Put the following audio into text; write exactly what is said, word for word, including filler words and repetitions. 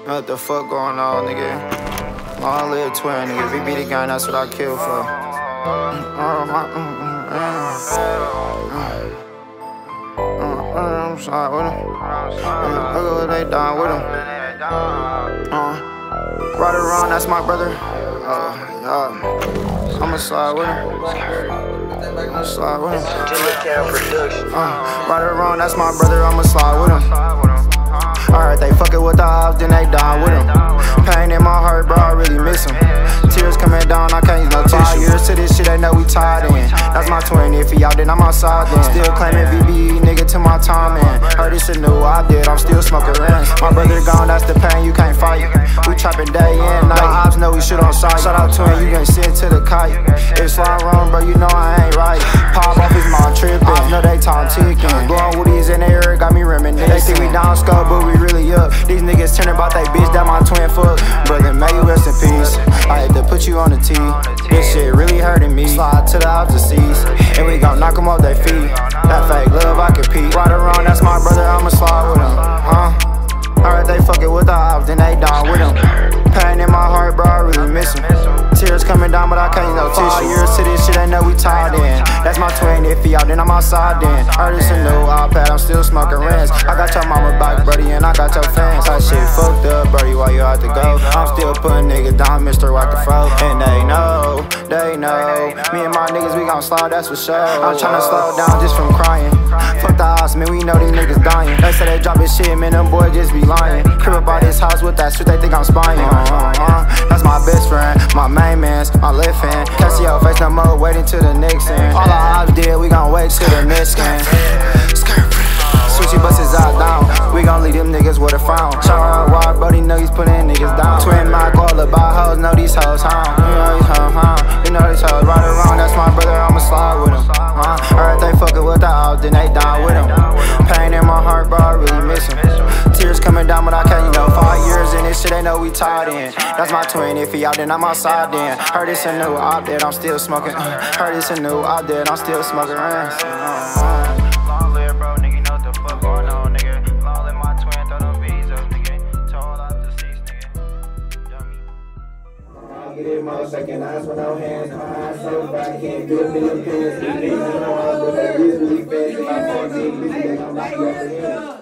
What the fuck going on, nigga? Long live twin, nigga. If we beat the gun, that's what I kill for. Oh, my, mm, mm, mm. I'm sorry with him. Look what they done with him. Uh, right around, that's my brother. Uh, yeah. I'ma slide with him. I'ma slide with him. Uh, right around, that's my brother. I'ma slide with him. Alright, they fuckin' with the ops, then they down with him. Pain in my heart, bro, I really miss him. Tears coming down, I can't use no tissue. Five years to this shit, they know we tied in. That's my twin, if he out, then I'm outside then. Still claiming V B E, nigga, to my time in. Heard it's a new I did, I'm still smoking rings. My brother gone, that's the pain, you can't fight. We trapping day and night, my ops know we shit on sight. Shout out twin, you can send to the kite. If slide wrong, bro, you know I ain't right. Pop off his mom trippin', ops know they time ticking. Blowing woodies in the air, got me reminiscing. They think we down scope, but we really up. These niggas turning about they bitch, that my twin fuck. Brother, may you rest in peace. I had to put you on the tee. This shit really hurting me. Slide to the opposite seas, and we gon' knock them off their feet. That fake love, I compete. Right around, that's my brother, I'ma slide with him. Huh? Alright, they fuckin' with the ops, then they down with him. Pain in my heart, bro, I really miss him. Tears coming down, but I can't use no tissue. Five years to this shit, they know we tied in. That's my twin, if he out, then I'm outside then. Heard it's a new iPad, I'm still smoking rents. I got your mama back, buddy, and I got your fans. That shit fucked up, buddy, why you had to go? I'm still putting niggas down, Mister Whack the Fro. And they know, they know. Me and my niggas, we gon' slide, that's for sure. I'm tryna slow down just from crying. Fuck the odds, man, we know these niggas dying. They say they dropping shit, man, them boys just be lying. Crib up by this house with that shit, they think I'm spying. Uh-huh. That's my best friend, my main man's, my left hand. Can't see your face no more, waiting till the next end. All our ops did, we gon' wait till the next game. Switchy buses out down, we gon' leave them niggas with a frown. Shout out wide, buddy, know he's putting niggas down. Twin Mac, all about hoes, know these hoes, huh? You know these hoes, huh? You know these hoes, right around, that's my brother, I'ma slide with him. Huh? Alright, they fuckin' with the ops, then they down with him. Pain in my heart, bro, I really miss him. Tears coming down, but I can't, you know, five years in this shit, they know we tied in. That's my twin, if he out, then I'm outside then. Heard it's a new op that I'm still smoking. Heard it's a new op that I'm still smoking rings. Long live, bro, nigga, you know what the fuck going on, nigga. Long live my twin, throw them V's up, nigga. Told out the seats, nigga. Dummy. I get it, motherfucking eyes with no hands. My eyes so back, can't do a million pins. These niggas know I was with that really fast. If I can't see, I'm not